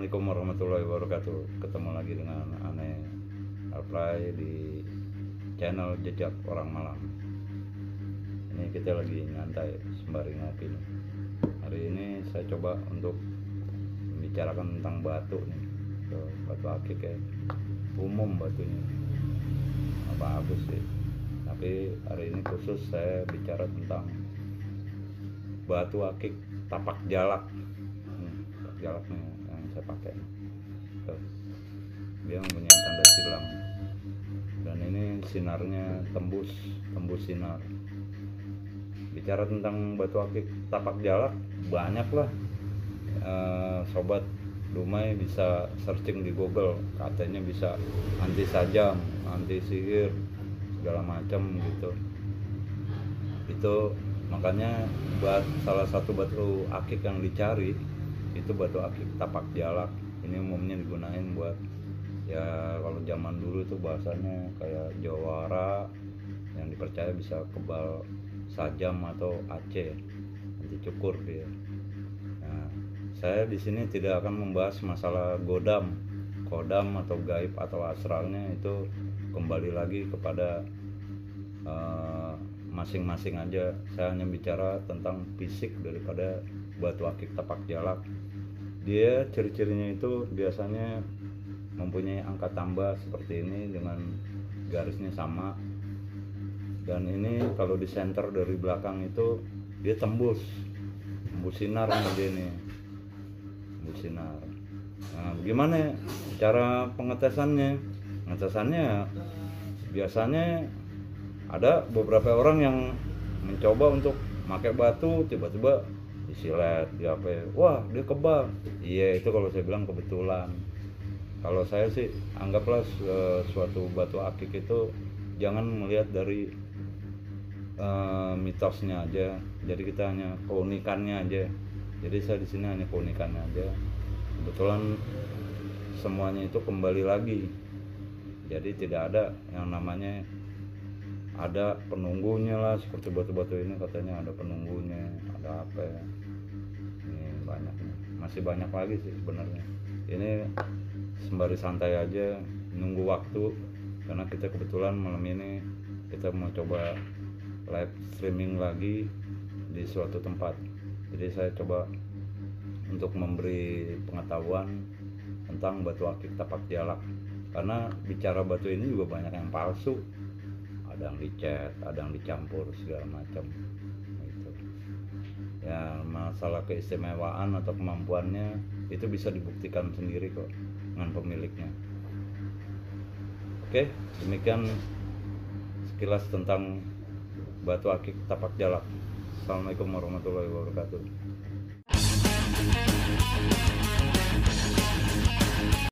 Assalamualaikum warahmatullahi wabarakatuh. Ketemu lagi dengan Ane Alpray di channel Jejak Orang Malam. Ini kita lagi nyantai sembari ngopi nih. Hari ini saya coba untuk membicarakan tentang batu nih. Batu akik ya. Umum batunya. Bagus sih. Tapi hari ini khusus saya bicara tentang batu akik tapak jalak. Tapak jalaknya yang saya pakai. Dia mempunyai tanda silang. Dan ini sinarnya tembus sinar. Bicara tentang batu akik tapak jalak, banyak lah. Sobat Dumai bisa searching di Google, katanya bisa anti sajam, anti sihir, segala macam gitu. Itu makanya salah satu batu akik yang dicari itu batu akik tapak jalak. Ini umumnya digunain buat ya, kalau zaman dulu itu bahasanya kayak jawara, yang dipercaya bisa kebal sajam atau AC, anti cukur dia. Nah, saya di sini tidak akan membahas masalah kodam atau gaib atau astralnya, itu kembali lagi kepada masing-masing aja. Saya hanya bicara tentang fisik daripada batu akik tapak jalak. Dia ciri-cirinya itu biasanya mempunyai angka tambah seperti ini dengan garisnya sama. Dan ini kalau di center dari belakang itu dia tembus sinar sama dia nih. Tembus sinar. Nah, bagaimana cara pengetesannya? Pengetesannya biasanya ada beberapa orang yang mencoba untuk pakai batu, tiba-tiba disilet, wah dia kebal. Iya, itu kalau saya bilang kebetulan. Kalau saya sih anggaplah suatu batu akik itu jangan melihat dari mitosnya aja. Jadi kita hanya keunikannya aja. Jadi saya di sini hanya keunikannya aja. Kebetulan semuanya itu kembali lagi. Jadi tidak ada yang namanya ada penunggunya lah, seperti batu-batu ini katanya ada penunggunya, ada apa ya. Ini banyak nih. Masih banyak lagi sih sebenarnya. Ini sembari santai aja, nunggu waktu, karena kita kebetulan malam ini kita mau coba live streaming lagi di suatu tempat. Jadi saya coba untuk memberi pengetahuan tentang batu akik tapak jalak, karena bicara batu ini juga banyak yang palsu, ada yang dicat, ada yang dicampur segala macam gitu. Ya, masalah keistimewaan atau kemampuannya itu bisa dibuktikan sendiri kok dengan pemiliknya. Oke, demikian sekilas tentang batu akik tapak jalak. Assalamualaikum warahmatullahi wabarakatuh.